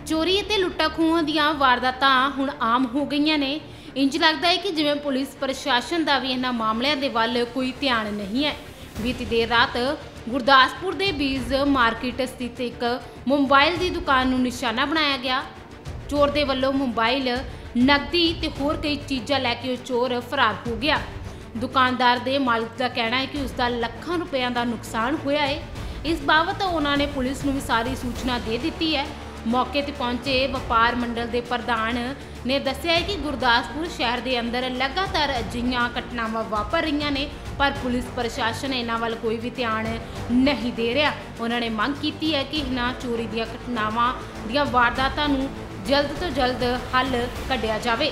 ਚੋਰੀ ਅਤੇ ਲੁੱਟਾਂ ਖੋਹਾਂ ਦੀਆਂ ਵਾਰਦਾਤਾਂ ਹੁਣ ਆਮ ਹੋ ਗਈਆਂ ਨੇ। ਇੰਜ ਲੱਗਦਾ ਹੈ ਕਿ ਜਿਵੇਂ ਪੁਲਿਸ ਪ੍ਰਸ਼ਾਸਨ ਦਾ ਵੀ ਇਹਨਾਂ ਮਾਮਲਿਆਂ ਦੇ ਵੱਲ ਕੋਈ ਧਿਆਨ ਨਹੀਂ ਹੈ। ਬੀਤੀ ਦੇਰ ਰਾਤ ਗੁਰਦਾਸਪੁਰ ਦੇ ਬੀਜ ਮਾਰਕੀਟ ਸਥਿਤ ਇੱਕ ਮੋਬਾਈਲ ਦੀ ਦੁਕਾਨ ਨੂੰ ਨਿਸ਼ਾਨਾ ਬਣਾਇਆ ਗਿਆ। ਚੋਰ ਦੇ ਵੱਲੋਂ ਮੋਬਾਈਲ, ਨਕਦੀ ਤੇ ਹੋਰ ਕਈ ਚੀਜ਼ਾਂ ਲੈ ਕੇ ਉਹ ਚੋਰ ਫਰਾਰ ਹੋ ਗਿਆ। ਦੁਕਾਨਦਾਰ ਦੇ ਮਾਲਕ ਦਾ ਕਹਿਣਾ ਹੈ ਕਿ ਉਸ ਦਾ ਲੱਖਾਂ ਰੁਪਇਆਂ ਦਾ ਨੁਕਸਾਨ ਹੋਇਆ ਹੈ। ਇਸ ਬਾਬਤ ਉਹਨਾਂ ਨੇ ਪੁਲਿਸ ਨੂੰ ਵੀ ਸਾਰੀ ਸੂਚਨਾ ਦੇ ਦਿੱਤੀ ਹੈ। ਮੌਕੇ ਤੇ ਪਹੁੰਚੇ ਵਪਾਰ ਮੰਡਲ ਦੇ ਪ੍ਰਧਾਨ ਨੇ ਦੱਸਿਆ ਹੈ ਕਿ ਗੁਰਦਾਸਪੁਰ ਸ਼ਹਿਰ ਦੇ ਅੰਦਰ ਲਗਾਤਾਰ ਅਜਿਹੀਆਂ ਘਟਨਾਵਾਂ ਵਾਪਰ ਰਹੀਆਂ ਨੇ, ਪਰ ਪੁਲਿਸ ਪ੍ਰਸ਼ਾਸਨ ਇਹਨਾਂ ਵੱਲ ਕੋਈ ਵੀ ਧਿਆਨ ਨਹੀਂ ਦੇ ਰਿਹਾ। ਉਹਨਾਂ ਨੇ ਮੰਗ ਕੀਤੀ ਹੈ ਕਿ ਇਹਨਾਂ ਚੋਰੀ ਦੀਆਂ ਘਟਨਾਵਾਂ ਦੀਆਂ ਵਾਰਦਾਤਾਂ ਨੂੰ ਜਲਦ ਤੋਂ ਜਲਦ ਹੱਲ ਕੱਢਿਆ ਜਾਵੇ।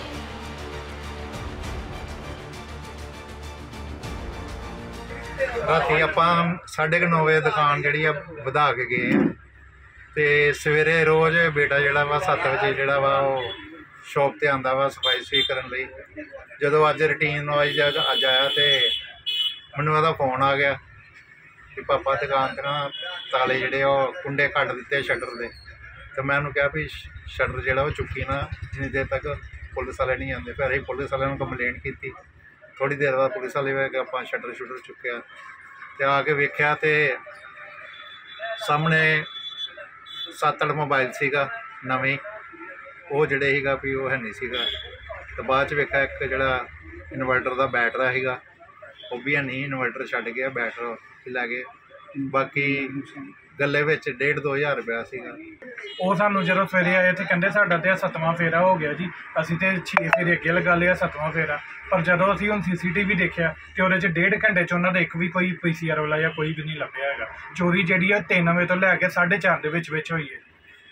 ਰਾਤੀ ਆਪਾਂ 9:30 ਵਜੇ ਦੁਕਾਨ ਜਿਹੜੀ ਆ ਵਧਾ ਕੇ ਗਏ ਆ ਤੇ ਸਵੇਰੇ ਰੋਜ਼ ਬੇਟਾ ਜਿਹੜਾ ਵਾ 7 ਵਜੇ ਜਿਹੜਾ ਵਾ ਉਹ ਸ਼ੌਪ ਤੇ ਆਂਦਾ ਵਾ ਸਫਾਈ ਕਰਨ ਲਈ। ਜਦੋਂ ਅੱਜ ਰੂਟੀਨ ਵਾਈਜ਼ ਅੱਜ ਆਇਆ ਤੇ ਮੈਨੂੰ ਉਹਦਾ ਫੋਨ ਆ ਗਿਆ ਕਿ ਪਾਪਾ ਦੁਕਾਨ ਤੇ ਨਾ ਤਾਲੇ ਜਿਹੜੇ ਉਹ ਕੁੰਡੇ ਕੱਢ ਦਿੱਤੇ ਸ਼ਟਰ ਦੇ। ਤੇ ਮੈਂ ਉਹਨੂੰ ਕਿਹਾ ਵੀ ਸ਼ਟਰ ਜਿਹੜਾ ਉਹ ਚੁੱਕੀ ਨਾ ਜਿੰਨੀ ਦੇਰ ਤੱਕ ਪੁਲਿਸ ਵਾਲੇ ਨਹੀਂ ਆਉਂਦੇ। ਫਿਰ ਅਸੀਂ ਪੁਲਿਸ ਵਾਲਿਆਂ ਨੂੰ ਕੰਪਲੇਂਟ ਕੀਤੀ। ਥੋੜ੍ਹੀ ਦੇਰ ਬਾਅਦ ਪੁਲਿਸ ਵਾਲੇ ਵੇ ਕੇ ਆਪਾਂ ਸ਼ਟਰ ਚੁੱਕਿਆ ਤੇ ਆ ਕੇ ਵੇਖਿਆ ਤੇ ਸਾਹਮਣੇ 7-8 ਮੋਬਾਈਲ ਸੀਗਾ ਨਵੇਂ, ਉਹ ਜਿਹੜੇ ਸੀਗਾ ਵੀ ਉਹ ਹੈ ਨਹੀਂ ਸੀਗਾ। ਤੇ ਬਾਅਦ 'ਚ ਵੇਖਿਆ ਇੱਕ ਜਿਹੜਾ ਇਨਵਰਟਰ ਦਾ ਬੈਟਰਾ ਸੀਗਾ ਉਹ ਵੀ ਹੈ ਨਹੀਂ, ਇਨਵਰਟਰ ਛੱਡ ਗਿਆ, ਬੈਟਰਾ ਲੈ ਗਏ। ਬਾਕੀ ਗੱਲੇ ਵਿੱਚ 1.5-2 ਹਜ਼ਾਰ ਰੁਪਇਆ ਸੀਗਾ। ਉਹ ਸਾਨੂੰ ਜਦੋਂ ਸਵੇਰੇ ਆਏ ਤੇ ਕਹਿੰਦੇ ਸਾਡਾ ਤੇ 7ਵਾਂ ਫੇਰਾ ਹੋ ਗਿਆ ਜੀ। ਅਸੀਂ ਤੇ 6 ਫੇਰੇ ਅੱਗੇ ਲਗਾ ਲਿਆ, 7ਵਾਂ ਫੇਰਾ। ਪਰ ਜਦੋਂ ਅਸੀਂ ਹੁਣ CCTV ਦੇਖਿਆ ਤੇ ਉਹਦੇ 'ਚ 1.5 ਘੰਟੇ 'ਚ ਉਹਨਾਂ ਦਾ ਇੱਕ ਵੀ ਕੋਈ PCR ਵਾਲਾ ਜਾਂ ਕੋਈ ਵੀ ਨਹੀਂ ਲੱਭਿਆ ਹੈਗਾ। ਚੋਰੀ ਜਿਹੜੀ ਆ 3 ਵਜੇ ਤੋਂ ਲੈ ਕੇ 4:30 ਦੇ ਵਿੱਚ ਹੋਈ ਹੈ।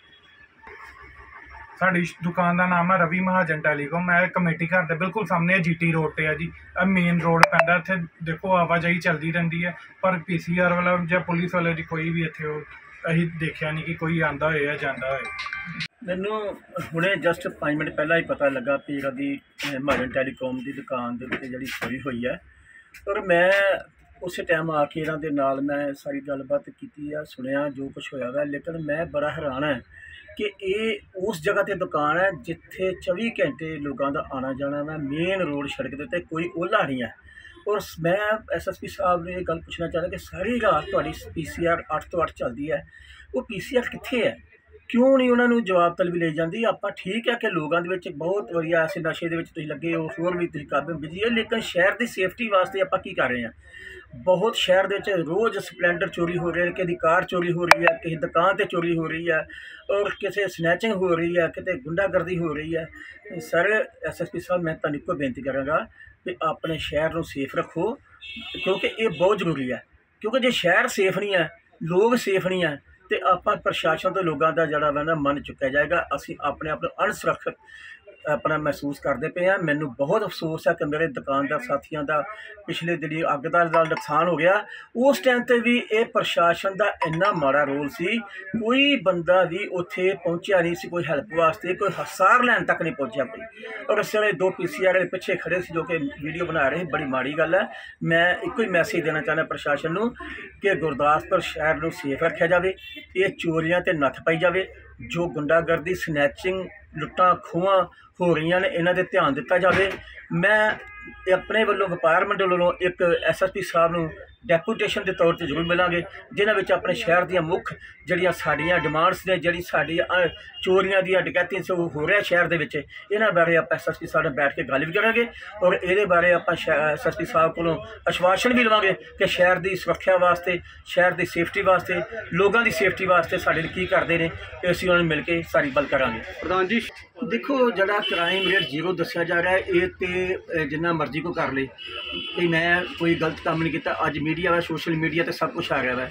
ਸਾਡੀ ਦੁਕਾਨ ਦਾ ਨਾਮ ਹੈ ਰਵੀ ਮਹਾਜਨ ਟੈਲੀਕਾਮ। ਮੈਂ ਕਮੇਟੀ ਘਰ ਦੇ ਬਿਲਕੁਲ ਸਾਹਮਣੇ GT ਰੋਡ ਤੇ ਆ ਜੀ। ਇਹ ਮੇਨ ਰੋਡ ਪੈਂਦਾ, ਇੱਥੇ ਦੇਖੋ ਆਵਾਜਾਈ ਚੱਲਦੀ ਰਹਿੰਦੀ ਹੈ, ਪਰ PCR ਵਾਲਾ ਜਾਂ ਪੁਲਿਸ ਵਾਲੇ ਦੀ ਕੋਈ ਵੀ ਇੱਥੇ ਉਹ ਅਸੀਂ ਦੇਖਿਆ ਨਹੀਂ ਕਿ ਕੋਈ ਆਂਦਾ ਹੋਏ ਜਾਂ ਜਾਂਦਾ ਹੋਏ। ਮੈਨੂੰ ਹੁਣੇ ਜਸਟ 5 ਮਿੰਟ ਪਹਿਲਾਂ ਹੀ ਪਤਾ ਲੱਗਾ ਕਿ ਇਹਨਾਂ ਦੀ ਮਹਾਜਨ ਟੈਲੀਕਾਮ ਦੀ ਦੁਕਾਨ ਦੇ ਉੱਤੇ ਜਿਹੜੀ ਚੋਰੀ ਹੋਈ ਹੈ। ਪਰ ਮੈਂ ਉਸੇ ਟਾਈਮ ਆ ਕੇ ਇਹਨਾਂ ਦੇ ਨਾਲ ਮੈਂ ਸਾਰੀ ਗੱਲਬਾਤ ਕੀਤੀ ਆ, ਸੁਣਿਆ ਜੋ ਕੁਛ ਹੋਇਆ ਵਾ। ਲੇਕਿਨ ਮੈਂ ਬੜਾ ਹੈਰਾਨ ਹੈ ਕਿ ਇਹ ਉਸ ਜਗ੍ਹਾ 'ਤੇ ਦੁਕਾਨ ਹੈ ਜਿੱਥੇ 24 ਘੰਟੇ ਲੋਕਾਂ ਦਾ ਆਉਣਾ ਜਾਣਾ ਵਾ। ਮੇਨ ਰੋਡ ਸੜਕ ਦੇ ਉੱਤੇ ਕੋਈ ਓਹਲਾ ਨਹੀਂ ਹੈ। ਔਰ ਮੈਂ SSP ਸਾਹਿਬ ਨੂੰ ਇਹ ਗੱਲ ਪੁੱਛਣਾ ਚਾਹੁੰਦਾ ਕਿ ਸਾਰੀ ਰਾਤ ਤੁਹਾਡੀ PCR 8 ਤੋਂ 8 ਚੱਲਦੀ ਹੈ, ਉਹ PCR ਕਿੱਥੇ ਹੈ? ਕਿਉਂ ਨਹੀਂ ਉਹਨਾਂ ਨੂੰ ਜਵਾਬ ਤਲਬ ਲਈ ਜਾਂਦੀ? ਆਪਾਂ ਠੀਕ ਹੈ ਕਿ ਲੋਕਾਂ ਦੇ ਵਿੱਚ ਬਹੁਤ ਵਧੀਆ ਐਸੇ ਨਸ਼ੇ ਦੇ ਵਿੱਚ ਤੁਸੀਂ ਲੱਗੇ ਹੋ, ਹੋਰ ਵੀ ਤੁਸੀਂ ਕਾਬੂ ਬਿਜੀ ਹੈ, ਲੇਕਿਨ ਸ਼ਹਿਰ ਦੀ ਸੇਫਟੀ ਵਾਸਤੇ ਆਪਾਂ ਕੀ ਕਰ ਰਹੇ ਹਾਂ? ਬਹੁਤ ਸ਼ਹਿਰ ਦੇ ਵਿੱਚ ਰੋਜ਼ ਸਪਲੈਂਡਰ ਚੋਰੀ ਹੋ ਰਹੇ ਨੇ, ਕਿਸੇ ਦੀ ਕਾਰ ਚੋਰੀ ਹੋ ਰਹੀ ਹੈ, ਕਿਸੇ ਦੁਕਾਨ 'ਤੇ ਚੋਰੀ ਹੋ ਰਹੀ ਹੈ, ਔਰ ਕਿਸੇ ਸਨੈਚਿੰਗ ਹੋ ਰਹੀ ਹੈ, ਕਿਤੇ ਗੁੰਡਾਗਰਦੀ ਹੋ ਰਹੀ ਹੈ। ਸਰ SSP ਸਾਹਿਬ, ਮੈਂ ਤੁਹਾਨੂੰ ਇੱਕੋ ਬੇਨਤੀ ਕਰਾਂਗਾ ਕਿ ਆਪਣੇ ਸ਼ਹਿਰ ਨੂੰ ਸੇਫ ਰੱਖੋ, ਕਿਉਂਕਿ ਇਹ ਬਹੁਤ ਜ਼ਰੂਰੀ ਹੈ। ਕਿਉਂਕਿ ਜੇ ਸ਼ਹਿਰ ਸੇਫ ਨਹੀਂ ਹੈ, ਲੋਕ ਸੇਫ ਨਹੀਂ ਹੈ, ਤੇ ਆਪਾਂ ਪ੍ਰਸ਼ਾਸਨ ਤੋਂ ਲੋਕਾਂ ਦਾ ਜਿਹੜਾ ਵਾ ਨਾ ਮਨ ਚੁੱਕਿਆ ਜਾਏਗਾ। ਅਸੀਂ ਆਪਣੇ ਆਪ ਨੂੰ ਅਣਸੁਰੱਖਿਅਤ ਆਪਣਾ ਮਹਿਸੂਸ ਕਰਦੇ ਪਏ ਹਾਂ। ਮੈਨੂੰ ਬਹੁਤ ਅਫਸੋਸ ਹੈ ਕਿ ਮੇਰੇ ਦੁਕਾਨਦਾਰ ਸਾਥੀਆਂ ਦਾ ਪਿਛਲੇ ਦਿਨੀ ਅੱਗ ਦਾ ਨੁਕਸਾਨ ਹੋ ਗਿਆ। ਉਸ ਟਾਈਮ 'ਤੇ ਵੀ ਇਹ ਪ੍ਰਸ਼ਾਸਨ ਦਾ ਇੰਨਾ ਮਾੜਾ ਰੋਲ ਸੀ, ਕੋਈ ਬੰਦਾ ਵੀ ਉੱਥੇ ਪਹੁੰਚਿਆ ਨਹੀਂ ਸੀ ਕੋਈ ਹੈਲਪ ਵਾਸਤੇ, ਕੋਈ ਸਾਰ ਲੈਣ ਤੱਕ ਨਹੀਂ ਪਹੁੰਚਿਆ ਕੋਈ। ਔਰ ਇਸ ਵੇਲੇ 2 PCR ਦੇ ਪਿੱਛੇ ਖੜ੍ਹੇ ਸੀ ਜੋ ਕਿ ਵੀਡੀਓ ਬਣਾ ਰਹੇ, ਬੜੀ ਮਾੜੀ ਗੱਲ ਹੈ। ਮੈਂ ਇੱਕੋ ਹੀ ਮੈਸੇਜ ਦੇਣਾ ਚਾਹੁੰਦਾ ਪ੍ਰਸ਼ਾਸਨ ਨੂੰ ਕਿ ਗੁਰਦਾਸਪੁਰ ਸ਼ਹਿਰ ਨੂੰ ਸੇਫ ਰੱਖਿਆ ਜਾਵੇ, ਇਹ ਚੋਰੀਆਂ 'ਤੇ ਨੱਥ ਪਾਈ ਜਾਵੇ। ਜੋ ਗੁੰਡਾਗਰਦੀ, ਸਨੈਚਿੰਗ, ਲੁੱਟਾਂ ਖੋਹਾਂ ਹੋ ਰਹੀਆਂ ਨੇ, ਇਹਨਾਂ 'ਤੇ ਧਿਆਨ ਦਿੱਤਾ ਜਾਵੇ। ਮੈਂ ਆਪਣੇ ਵੱਲੋਂ ਵਪਾਰ ਮੰਡਲ ਵੱਲੋਂ ਇੱਕ SSP ਸਾਹਿਬ ਨੂੰ ਡੈਪੂਟੇਸ਼ਨ ਦੇ ਤੌਰ 'ਤੇ ਜ਼ਰੂਰ ਮਿਲਾਂਗੇ, ਜਿਨ੍ਹਾਂ ਵਿੱਚ ਆਪਣੇ ਸ਼ਹਿਰ ਦੀਆਂ ਮੁੱਖ ਜਿਹੜੀਆਂ ਸਾਡੀਆਂ ਡਿਮਾਂਡਸ ਨੇ, ਜਿਹੜੀ ਸਾਡੀ ਚੋਰੀਆਂ ਦੀਆਂ ਡਕੈਤੀਆਂ ਸੇ ਹੋ ਰਿਹਾ ਸ਼ਹਿਰ ਦੇ ਵਿੱਚ, ਇਹਨਾਂ ਬਾਰੇ ਆਪਾਂ SSP ਸਾਹਿਬ ਨਾਲ ਬੈਠ ਕੇ ਗੱਲ ਵੀ ਕਰਾਂਗੇ। ਔਰ ਇਹਦੇ ਬਾਰੇ ਆਪਾਂ SSP ਸਾਹਿਬ ਕੋਲੋਂ ਆਸ਼ਵਾਸਨ ਵੀ ਲਵਾਂਗੇ ਕਿ ਸ਼ਹਿਰ ਦੀ ਸੁਰੱਖਿਆ ਵਾਸਤੇ, ਸ਼ਹਿਰ ਦੀ ਸੇਫਟੀ ਵਾਸਤੇ, ਲੋਕਾਂ ਦੀ ਸੇਫਟੀ ਵਾਸਤੇ ਸਾਡੇ ਲਈ ਕੀ ਕਰਦੇ ਨੇ, ਅਸੀਂ ਉਹਨਾਂ ਨੂੰ ਮਿਲ ਕੇ ਸਾਰੀ ਗੱਲ ਕਰਾਂਗੇ। ਪ੍ਰਧਾਨ ਜੀ, ਦੇਖੋ ਜਿਹੜਾ ਕ੍ਰਾਈਮ ਰੇਟ 0 ਦੱਸਿਆ ਜਾ ਰਿਹਾ, ਇਹ ਤੇ ਜਿੰਨਾ ਮਰਜ਼ੀ ਕੋ ਕਰ ਲੇ ਕਿ ਮੈਂ ਕੋਈ ਗਲਤ ਕੰਮ ਨਹੀਂ ਕੀਤਾ। ਅੱਜ ਮੀਡੀਆ ਵਾ, ਸੋਸ਼ਲ ਮੀਡੀਆ 'ਤੇ ਸਭ ਕੁਛ ਆ ਰਿਹਾ ਵਾ।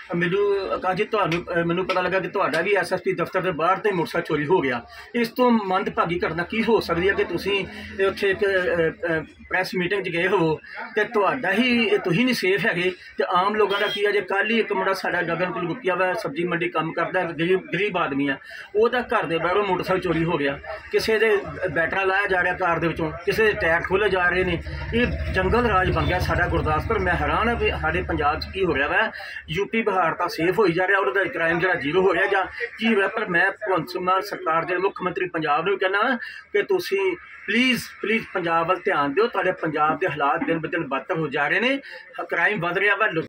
ਮੈਨੂੰ ਪਤਾ ਲੱਗਾ ਕਿ ਤੁਹਾਡਾ ਵੀ SSP ਦਫ਼ਤਰ ਦੇ ਬਾਹਰ ਤੇ ਮੋਟਰਸਾਈਕਲ ਚੋਰੀ ਹੋ ਗਿਆ। ਇਸ ਤੋਂ ਮੰਦਭਾਗੀ ਘਟਨਾ ਕੀ ਹੋ ਸਕਦੀ ਹੈ ਕਿ ਤੁਸੀਂ ਉੱਥੇ ਇੱਕ ਪ੍ਰੈਸ ਮੀਟਿੰਗ 'ਚ ਗਏ ਹੋ ਤੇ ਤੁਹਾਡਾ ਹੀ ਤੁਸੀਂ ਨਹੀਂ ਸੇਫ ਹੈਗੇ ਤੇ ਆਮ ਲੋਕਾਂ ਦਾ ਕੀ ਹੈ? ਜੇ ਕੱਲ੍ਹ ਹੀ ਇੱਕ ਮੁੰਡਾ ਸਾਡਾ ਗਗਨਪੁਰ ਗੁੱਪੀਆ ਵਾ, ਸਬਜ਼ੀ ਮੰਡੀ ਕੰਮ ਕਰਦਾ, ਗਰੀਬ ਆਦਮੀ ਆ, ਉਹਦਾ ਘਰ ਦੇ ਬਾਹਰੋਂ ਮੋਟਰਸਾਈਕਲ ਚੋਰੀ ਹੋ ਗਿਆ। ਕਿਸੇ ਦੇ ਬੈਟਰਾ ਲਾਇਆ ਜਾ ਰਿਹਾ ਕਾਰ ਦੇ ਵਿੱਚੋਂ, ਕਿਸੇ ਦੇ ਟਾਇਰ ਖੋਲ੍ਹੇ ਜਾ ਰਹੇ ਨੇ। ਇਹ ਜੰਗਲ ਰਾਜ ਬਣ ਗਿਆ ਸਾਡਾ ਗੁਰਦਾਸਪੁਰ। ਮੈਂ ਹੈਰਾਨ ਹਾਂ ਵੀ ਸਾਡੇ ਪੰਜਾਬ 'ਚ ਕੀ ਹੋ ਰਿਹਾ ਵਾ। UP ਤਿਉਹਾਰ ਤਾਂ ਸੇਫ ਹੋਈ ਜਾ ਰਿਹਾ, ਉਹਦਾ ਕ੍ਰਾਈਮ ਜਿਹੜਾ ਜ਼ੀਰੋ ਹੋ ਰਿਹਾ ਜਾਂ ਕੀ ਹੋਇਆ। ਪਰ ਮੈਂ ਭਗਵੰਤ ਮਾਨ ਸਰਕਾਰ ਦੇ ਮੁੱਖ ਮੰਤਰੀ ਪੰਜਾਬ ਨੂੰ ਵੀ ਕਹਿਣਾ ਕਿ ਤੁਸੀਂ ਪਲੀਜ਼ ਪੰਜਾਬ ਵੱਲ ਧਿਆਨ ਦਿਓ। ਤੁਹਾਡੇ ਪੰਜਾਬ ਦੇ ਹਾਲਾਤ ਦਿਨ ਬ ਦਿਨ ਬਦਤਰ ਹੋ ਜਾ ਰਹੇ ਨੇ, ਕ੍ਰਾਈਮ ਵੱਧ ਰਿਹਾ ਵਾ।